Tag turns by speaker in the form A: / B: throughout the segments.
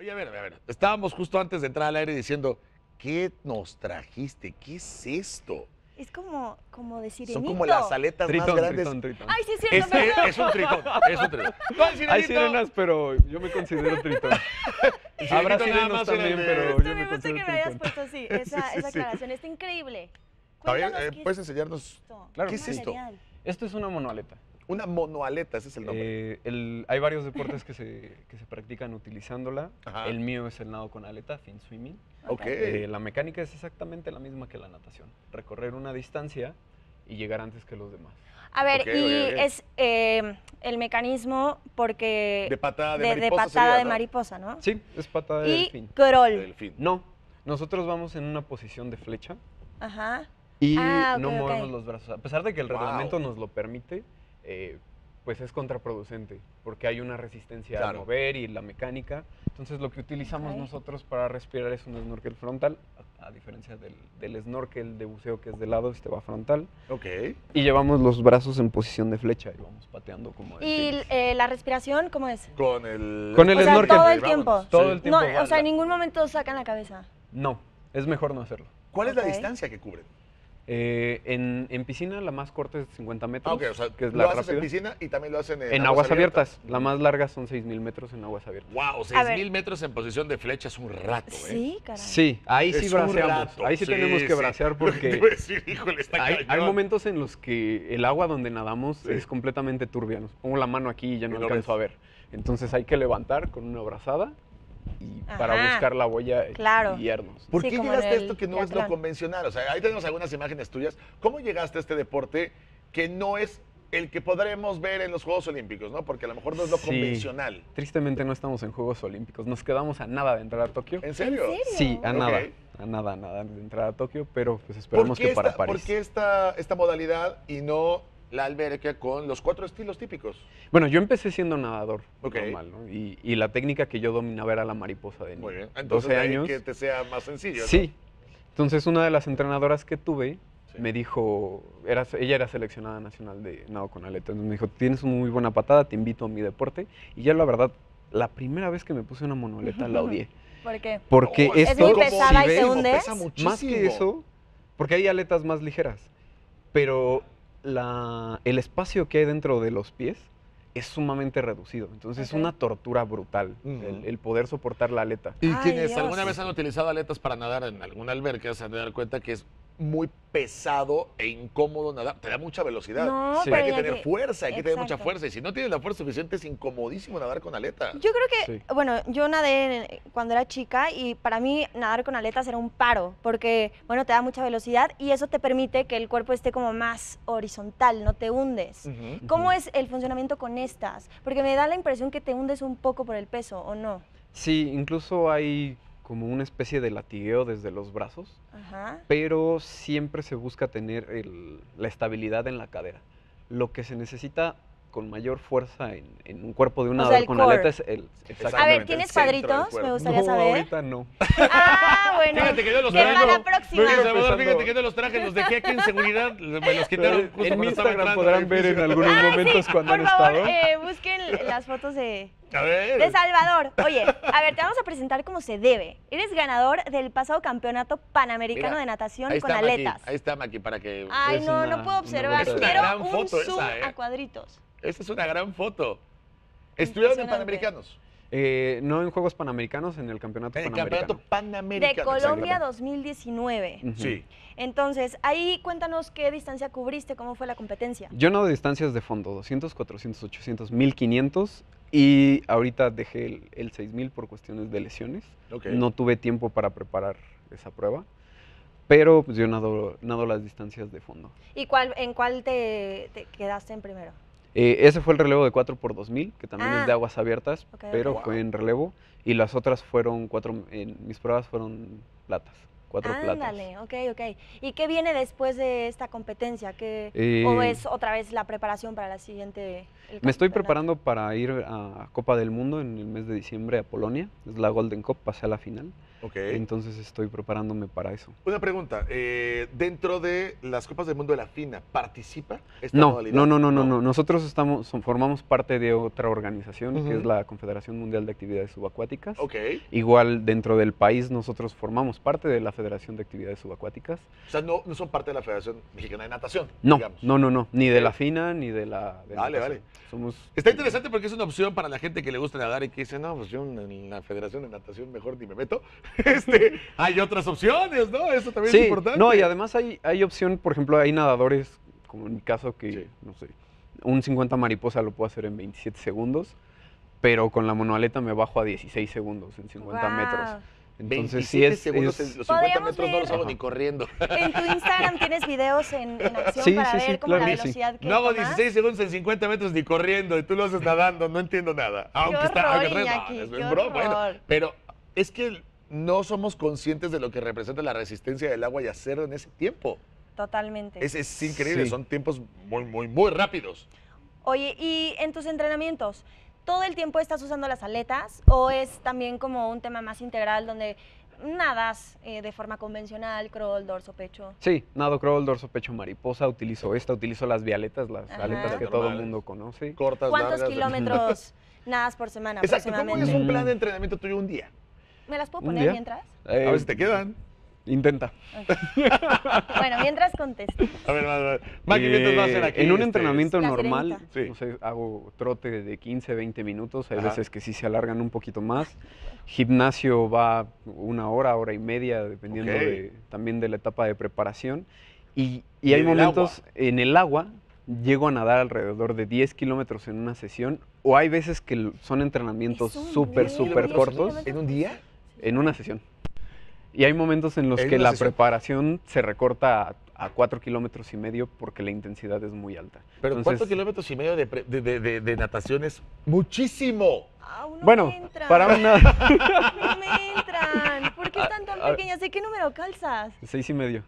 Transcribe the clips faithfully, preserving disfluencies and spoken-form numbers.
A: Oye, a ver, a ver, a ver. Estábamos justo antes de entrar al aire diciendo, ¿qué nos trajiste? ¿Qué es esto?
B: Es como, como de sirenito.
A: Son como las aletas
C: Tritón,
A: más grandes.
C: tritón, tritón.
B: Ay, sí es
A: Es,
B: cierto,
A: es-
B: perdón.
A: es un tritón, es un tritón. No, el
C: Hay
A: sirenito-
C: sirenas, pero yo me considero tritón.
A: el
C: Habrá
A: sirenito nada
C: sirenos
A: más era
C: también,
A: de-
C: pero
B: Justo
C: yo
B: me
C: me
B: gusta
C: considero
B: que me hayas
C: tritón.
B: puesto así, esa,
A: Sí, sí,
B: esa
A: sí.
B: aclaración. Está increíble.
A: A ver,
B: Cuéntanos
A: eh,
B: qué
A: ¿puedes
B: es
A: enseñarnos
B: esto.
C: Claro
A: qué
C: que
A: es
C: sí.
A: esto?
B: Material.
C: Esto es una monoaleta.
A: Una monoaleta, ese es el nombre.
C: Eh, el- hay varios deportes que se, que se practican utilizándola.
A: Ajá.
C: El mío es el nado con aleta, fin swimming.
A: Ok.
C: Eh, la mecánica es exactamente la misma que la natación. Recorrer una distancia y llegar antes que los demás.
B: A ver,
A: Ok,
B: y
A: ok, ok.
B: es eh, el mecanismo porque...
A: De patada de,
B: de,
A: mariposa
B: patada
A: sería,
B: de
A: ¿no?
B: mariposa, ¿no?
C: Sí, es patada de
B: Y
C: delfín.
B: crawl.
A: Delfín.
C: No, nosotros vamos en una posición de flecha
B: Ajá.
C: y
B: Ah, ok,
C: no
B: ok.
C: movemos los brazos. A pesar de que el
A: Wow.
C: reglamento nos lo permite, eh, pues es contraproducente, porque hay una resistencia
A: Claro.
C: al mover y la mecánica. Entonces lo que utilizamos
B: Ok.
C: nosotros para respirar es un snorkel frontal, a, a diferencia del, del snorkel de buceo que es de lado, este va frontal.
A: Ok.
C: Y llevamos los brazos en posición de flecha y vamos pateando como
B: ¿Y
C: delfines.
B: eh, la respiración cómo es?
A: Con el...
C: Con el
B: O sea,
C: snorkel.
B: todo el
A: Vámonos.
B: tiempo.
C: Todo el tiempo.
B: No, o sea, en
A: La-
B: ningún momento sacan la cabeza.
C: No, es mejor no hacerlo.
A: ¿Cuál es
B: Ok.
A: la distancia que cubren?
C: Eh, en, en piscina la más corta es cincuenta metros,
A: Ah, ok, o sea,
C: que es
A: lo
C: la
A: haces en
C: rápida.
A: piscina y también lo hacen en,
C: En aguas abiertas. La más larga son seis mil metros en aguas abiertas.
A: Wow,
B: A
A: seis
B: ver.
A: mil metros en posición de flecha es un rato, ¿eh?
B: Sí, caray.
C: Sí, ahí sí
A: Es un
C: braceamos.
A: rato.
C: Ahí sí, tenemos que
A: sí.
C: bracear
A: Lo que te
C: porque
A: iba a decir, híjole, está
C: hay, hay
A: cañón.
C: momentos en los que el agua donde nadamos
A: Sí.
C: es completamente turbia. Nos pongo la mano aquí y ya no
A: Y no
C: alcanzo
A: ves.
C: a ver. Entonces hay que levantar con una brazada y para
B: Ajá,
C: buscar la huella y
B: claro.
C: guiarnos.
A: ¿Por
B: Sí,
A: qué
B: como
A: llegaste
B: en
A: a
B: el
A: esto que no es lo
B: triatlón.
A: convencional? O sea, ahí tenemos algunas imágenes tuyas. ¿Cómo llegaste a este deporte que no es el que podremos ver en los Juegos Olímpicos, ¿no? Porque a lo mejor no es lo
C: Sí.
A: convencional.
C: Tristemente no estamos en Juegos Olímpicos. Nos quedamos a nada de entrar a Tokio.
A: ¿En serio?
B: ¿En serio?
C: Sí, a
A: Ok.
C: nada. A nada, a nada de entrar a Tokio, pero pues
A: ¿Por
C: esperamos
A: qué,
C: que
A: esta,
C: para París.
A: ¿Por qué esta, esta modalidad y no la alberca con los cuatro estilos típicos?
C: Bueno, yo empecé siendo nadador
A: Ok.
C: normal, ¿no? Y, y la técnica que yo dominaba era la mariposa de
A: Muy
C: niño.
A: bien. Entonces,
C: doce
A: de ahí
C: años.
A: que te sea más sencillo, ¿no?
C: Sí. Entonces, una de las entrenadoras que tuve
A: Sí.
C: me dijo, era, ella era seleccionada nacional de nado con aleta. Entonces me dijo, tienes una muy buena patada, te invito a mi deporte. Y ya la verdad, la primera vez que me puse una monoleta la odié.
B: ¿Por qué?
C: Porque
A: No,
C: esto,
B: muy
C: si
B: pesada y
C: ves,
B: se hunde.
A: Pesa muchísimo.
C: más que eso, porque hay aletas más ligeras, pero la, el espacio que hay dentro de los pies es sumamente reducido. Entonces
B: Ok.
C: es una tortura brutal
A: Ujú.
C: el, el poder soportar la aleta.
A: Y
B: Ay,
A: quienes
B: Dios.
A: alguna vez han utilizado aletas para nadar en alguna alberca se han de dar cuenta que es muy pesado e incómodo nadar. Te da mucha velocidad.
B: No,
C: Sí.
A: Pero hay
B: pero
A: que
B: ya
A: tener fuerza, hay que tener mucha
B: Exacto.
A: fuerza. Y si no tienes la fuerza suficiente, es incomodísimo nadar con aleta.
B: Yo creo que,
C: Sí.
B: bueno, yo nadé en- cuando era chica y para mí nadar con aletas era un paro, porque, bueno, te da mucha velocidad y eso te permite que el cuerpo esté como más horizontal, no te hundes.
A: Ujú.
B: ¿Cómo
C: Ujú.
B: es el funcionamiento con estas? Porque me da la impresión que te hundes un poco por el peso, ¿o no?
C: Sí, incluso hay como una especie de latigueo desde los brazos,
B: Ajá.
C: pero siempre se busca tener el- la estabilidad en la cadera. Lo que se necesita con mayor fuerza en, en un cuerpo de un
B: O sea,
C: nadador
B: el
C: con
B: core.
C: aleta es el...
B: A ver,
A: Exactamente,
B: ¿tienes
A: el centro del
B: cuadritos?
A: cuerpo.
B: Me gustaría
C: no,
B: saber.
C: ahorita no.
B: Ah, bueno.
A: Fíjate que yo los
B: que
A: traigo.
B: para la
A: No,
B: próxima.
A: Luis Salvador,
C: Empezando.
A: fíjate que yo los traje, los dejé aquí en seguridad, me los quitaron justo
C: en
A: cuando
C: mi
A: estaba
C: Instagram
A: entrando
C: podrán
A: al
C: ver en
A: edificio.
C: algunos
B: Ah,
C: momentos
B: sí,
C: cuando
B: por
C: han
B: favor,
C: estado.
B: eh, busquen las fotos de,
A: A ver.
B: de Salvador. Oye, a ver, te vamos a presentar como se debe. Eres ganador del pasado campeonato panamericano
A: Mira,
B: de natación
A: ahí
B: con
A: está Maki,
B: aletas.
A: ahí está Maki para que...
B: Ay,
C: Es
B: no,
C: una-
B: no puedo
C: una
B: observar.
C: buena-
A: Es una
B: Quiero
A: gran
B: un
A: foto
B: zoom
A: esa, ¿eh?
B: a cuadritos.
A: Esta es una gran foto. ¿Estuvieron en
B: Impresionante.
A: Panamericanos?
C: Eh, no en Juegos Panamericanos, en el Campeonato
A: En el
C: Panamericano.
A: campeonato panamericano.
B: De Colombia
A: exactamente.
B: dos mil diecinueve.
C: Ujú.
A: Sí.
B: Entonces, ahí cuéntanos qué distancia cubriste, cómo fue la competencia.
C: Yo nado distancias de fondo, doscientos, cuatrocientos, ochocientos, mil quinientos y ahorita dejé el, el seis mil por cuestiones de lesiones.
A: Ok.
C: No tuve tiempo para preparar esa prueba, pero pues, yo nado, nado las distancias de fondo.
B: ¿Y cuál, en cuál te, te quedaste en primero?
C: Eh, ese fue el relevo de cuatro por dos mil, que también
B: Ah.
C: es de aguas abiertas,
B: Ok,
C: pero
B: ok.
C: fue en relevo, y las otras fueron cuatro, en mis pruebas fueron platas. cuatro platas.
B: Ándale, ok, ok. ¿Y qué viene después de esta competencia? ¿Qué,
C: Eh,
B: ¿O es otra vez la preparación para la siguiente? el
C: Me estoy
B: campeonato?
C: preparando para ir a Copa del Mundo en el mes de diciembre a Polonia. Es la Golden Cup, pasé a la final.
A: Ok.
C: Entonces estoy preparándome para eso.
A: Una pregunta, eh, dentro de las Copas del Mundo de la FINA, ¿participa esta
C: No,
A: modalidad?
C: no, no, no, no, no. Nosotros estamos, son- formamos parte de otra organización, que
A: Ujú.
C: es la Confederación Mundial de Actividades Subacuáticas.
A: Ok,
C: Igual dentro del país nosotros formamos parte de la Federación de Actividades Subacuáticas.
A: o sea, no, no son parte de la Federación Mexicana de Natación,
C: No,
A: digamos.
C: no, no, no, ni de
A: Ok.
C: la FINA ni de la de
A: Vale,
C: natación.
A: vale.
C: Somos
A: Está interesante porque es una opción para la gente que le gusta nadar y que dice, no, pues yo en la Federación de Natación mejor ni me meto. Este, hay otras opciones, ¿no? Eso también
C: Sí,
A: es importante.
C: no, y además hay, hay opción, por ejemplo, hay nadadores, como en mi caso, que,
A: Sí.
C: no sé, un cincuenta mariposa lo puedo hacer en veintisiete segundos, pero con la monoaleta me bajo a dieciséis segundos en cincuenta metros.
B: Guau.
C: Entonces sí
A: veintisiete
C: es...
A: segundos,
C: es-
A: en los cincuenta
B: Podríamos
A: metros no los
B: ver-
A: hago ni corriendo.
B: En tu Instagram tienes videos en, en acción
C: Sí,
B: para
C: sí, sí,
B: ver como
C: claro
B: la
C: que sí.
B: velocidad que
A: No hago
B: tomas.
A: dieciséis segundos en cincuenta metros ni corriendo y tú lo haces nadando, no entiendo nada. Aunque está,
B: horror,
A: aunque no,
B: Iñaki,
A: es
B: qué
A: broma, bueno,
B: horror.
A: pero es que no somos conscientes de lo que representa la resistencia del agua y hacerlo en ese tiempo.
B: Totalmente.
A: Es, es increíble,
C: Sí.
A: son tiempos muy, muy, muy rápidos.
B: Oye, ¿y en tus entrenamientos, todo el tiempo estás usando las aletas o es también como un tema más integral donde nadas eh, de forma convencional, crawl, dorso, pecho?
C: Sí, nado crawl, dorso, pecho, mariposa, utilizo esta, utilizo las vialetas, las
B: Ajá.
C: aletas que
A: Las
C: todo el
A: normales.
C: mundo conoce.
A: Cortas,
B: ¿Cuántos
A: largas.
B: kilómetros nadas por semana
A: Exacto, ¿cómo es
B: aproximadamente?
A: un plan de entrenamiento tuyo un día?
B: ¿Me las puedo
C: ¿Un
B: poner
C: día?
B: mientras?
C: Eh,
A: A ver si te quedan.
C: Intenta.
B: Ok. Bueno, mientras contesto.
A: A ver, va, va. Maki, mientras va a hacer
C: Eh,
A: aquí,
C: en un
A: este,
C: entrenamiento
B: La
C: normal,
A: sirenita. Sí.
C: no sé, hago trote de quince, veinte minutos, hay
A: Ajá.
C: veces que sí se alargan un poquito más. Gimnasio va una hora, hora y media, dependiendo
A: Ok.
C: de- también de la etapa de preparación. Y, y
A: ¿Y
C: hay
A: en el
C: momentos
A: agua?
C: en el agua, llego a nadar alrededor de diez kilómetros en una sesión, o hay veces que l- son entrenamientos
B: Es un
C: súper,
B: buen,
C: súper
B: diez
C: cortos
B: kilómetros.
A: ¿En un día?
C: en una sesión. Y hay momentos en los
A: ¿En
C: que
A: una
C: la
A: sesión?
C: preparación se recorta a, a cuatro kilómetros y medio porque la intensidad es muy alta.
A: Pero
C: Entonces,
A: cuatro kilómetros y medio de, pre- de, de- de- de natación es muchísimo.
B: Ah, no
C: Bueno,
B: me entran.
C: para una...
B: No me entran. ¿Por qué están tan
C: Ah, ah.
B: pequeñas? ¿De qué número calzas?
C: Seis y medio.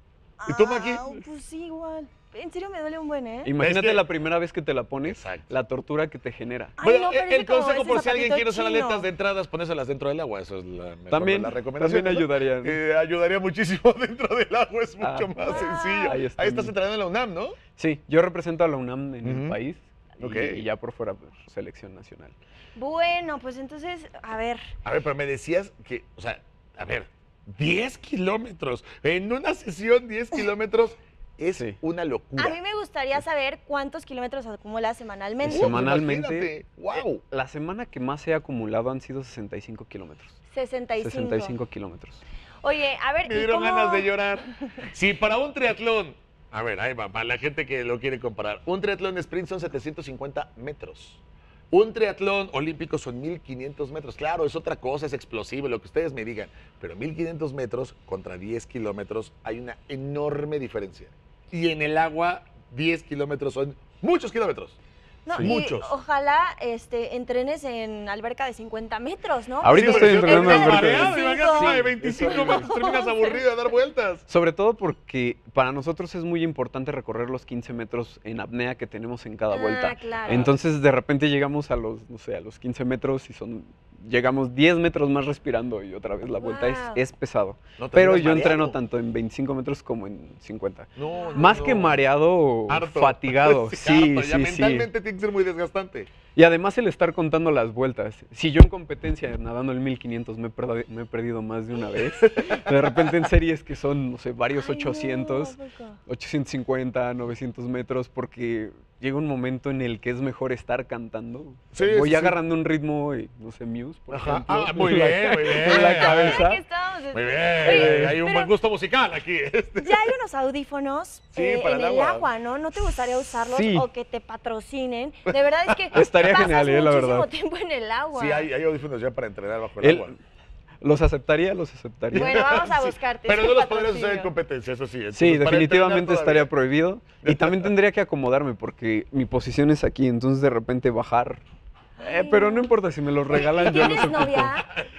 A: ¿Y tú, Maki?
B: Ah, pues sí, igual. En serio me duele un buen, ¿eh?
C: Imagínate
A: que-
C: la primera vez que te la pones,
A: Exacto.
C: la tortura que te genera.
B: Ay,
A: Bueno,
B: no,
A: el-
B: parece
A: el
B: como
A: consejo
B: ese
A: por si alguien
B: zapatito
A: quiere usar
B: chino.
A: aletas de entradas, ponérselas dentro del agua. Eso es la mejor de
C: También,
A: las recomendaciones.
C: también
A: ¿no?
C: ayudaría.
A: Eh, ayudaría muchísimo dentro del agua, es
C: Ah.
A: mucho más
B: Wow.
A: sencillo.
C: Ahí
A: Ahí,
C: está.
A: estás entrenando en la UNAM, ¿no?
C: Sí, yo represento a la UNAM en
A: Ujú.
C: el país y,
A: Ok.
C: y ya por fuera pues, selección nacional.
B: Bueno, pues entonces, a ver.
A: A ver, pero me decías que, o sea, a ver, diez kilómetros. En una sesión, diez kilómetros es
C: Sí.
A: una locura.
B: A mí me gustaría saber cuántos kilómetros acumulas semanalmente.
C: Uy, semanalmente,
A: imagínate, wow.
C: Eh, la semana que más he acumulado han sido sesenta y cinco kilómetros.
B: sesenta y cinco.
C: sesenta y cinco kilómetros.
B: Oye, a ver,
A: Me
B: ¿y
A: dieron
B: cómo-
A: ganas de llorar. Sí, para un triatlón, a ver, ahí va, para la gente que lo quiere comparar. Un triatlón sprint son setecientos cincuenta metros. Un triatlón olímpico son mil quinientos metros. Claro, es otra cosa, es explosivo, lo que ustedes me digan. Pero mil quinientos metros contra diez kilómetros hay una enorme diferencia. Y en el agua, diez kilómetros son muchos kilómetros.
B: No,
A: Sí.
B: y
A: Muchos.
B: ojalá este, entrenes en alberca de cincuenta metros, ¿no?
C: Ahorita
A: Sí,
C: estoy
A: porque si
C: entrenando
A: no
C: en
A: te
C: alberca de
A: mareas,
B: veinticinco.
A: imagínate, de
C: Sí,
A: veinticinco
C: eso-
A: metros terminas aburrido de dar vueltas.
C: Sobre todo porque para nosotros es muy importante recorrer los quince metros en apnea que tenemos en cada
B: Ah,
C: vuelta.
B: claro.
C: Entonces de repente llegamos a los, no sé, a los quince metros y son, llegamos diez metros más respirando y otra vez la vuelta es,
B: Wow.
C: es pesado.
A: No
C: Pero
A: terminas
C: yo entreno
A: mareado.
C: tanto en veinticinco metros como en cincuenta.
A: No, no,
C: Más
A: no.
C: que mareado,
A: Harto.
C: fatigado. Sí,
A: harto. Ya
C: sí, sí.
A: mentalmente tiene que ser muy desgastante.
C: Y además el estar contando las vueltas. Si yo en competencia nadando el mil quinientos me he, perdi- me he perdido más de una vez, de repente en series que son, no sé, varios
B: Ay, no,
C: ochocientos,
B: ¿a poco?
C: ochocientos cincuenta, novecientos metros, porque llega un momento en el que es mejor estar cantando.
A: Sí,
C: Voy
A: sí, sí.
C: agarrando un ritmo, y, no sé, Muse, por
A: Ajá.
C: ejemplo.
A: Ah, muy
C: en la-
A: bien, muy bien.
C: En la
B: Mira
C: cabeza.
B: que estamos-
A: Muy bien,
B: Oye,
A: hay un
B: pero
A: buen gusto musical aquí. Este.
B: ya hay unos audífonos
A: Sí,
B: eh,
A: para
B: en
A: el
B: el
A: agua.
B: agua, ¿no? ¿No te gustaría usarlos
C: Sí.
B: o que te patrocinen? De verdad es que
C: Estaría
B: pasas
C: genial, eh, la
B: muchísimo
C: verdad.
B: tiempo en el agua.
A: Sí, hay, hay audífonos ya para entrenar bajo el,
C: El-
A: agua.
C: los aceptaría, los aceptaría.
B: Bueno, vamos a
A: Sí,
B: buscarte.
A: Pero
B: ese
A: no los podrías usar en
B: patrocinio.
C: Sí,
A: competencia, eso sí. Entonces, para
C: definitivamente
A: entrenar
C: estaría
A: todavía.
C: prohibido. Y también tendría que acomodarme porque mi posición es aquí, entonces de repente bajar. Eh,
B: Ay,
C: pero no
B: no.
C: importa, si me los regalan yo los
B: ¿Tienes
C: ocupo.
B: novia?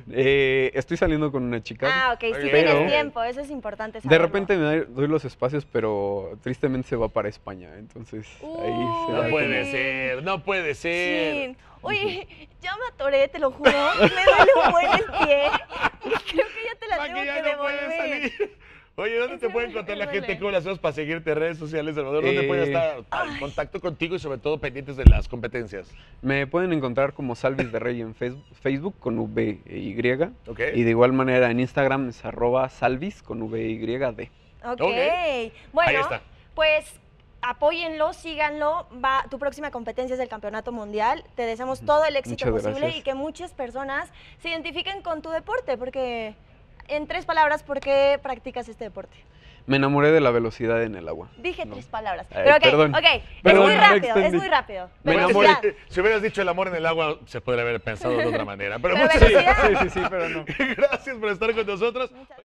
C: Eh, estoy saliendo con una chica.
B: Ah, ok, sí
A: Pero-
B: tienes tiempo, eso es importante
C: De
B: saberlo.
C: repente me doy- doy los espacios, pero tristemente se va para España. Entonces ahí se
B: Uy.
C: da
A: No puede
C: como-
A: ser, no puede ser.
B: Sí. Oye, ya me atoré, te lo juro. Me duele un buen el pie. Creo que ya te la
A: Pa'
B: tengo que,
A: ya no puedes
B: devolver.
A: salir. Oye, ¿dónde
B: En
A: te
B: serio
A: puede
B: me
A: encontrar la
B: duele.
A: gente? ¿Cómo le hacemos para seguirte en redes sociales, Salvador? ¿Dónde
C: Eh,
A: puede estar en contacto contigo y sobre todo pendientes de las competencias?
C: Me pueden encontrar como Salvis de Rey en Face- Facebook con V e Y.
A: ¿Ok?
C: Y de igual manera en Instagram es arroba Salvis con V e Y D.
B: Ok.
A: Ok.
B: Bueno,
A: Ahí está.
B: pues apóyenlo, síganlo. Va, tu próxima competencia es el Campeonato Mundial. Te deseamos
C: Ujú.
B: todo el éxito
C: Muchas
B: posible
C: gracias.
B: y que muchas personas se identifiquen con tu deporte, porque en tres palabras, ¿por qué practicas este deporte?
C: Me enamoré de la velocidad en el agua.
B: Dije
C: No.
B: tres palabras.
C: Ay,
B: Pero ok,
C: perdón.
B: ok.
C: Perdón,
B: es muy
C: me
B: rápido, es
C: extendí.
B: muy rápido.
C: Me
B: Velocidad.
C: enamoré.
A: Si hubieras dicho el amor en el agua, se podría haber pensado de otra manera. Pero,
B: Pero
A: muchas
B: velocidad.
C: Sí, sí, sí, pero no.
A: gracias por estar con nosotros.
B: Muchas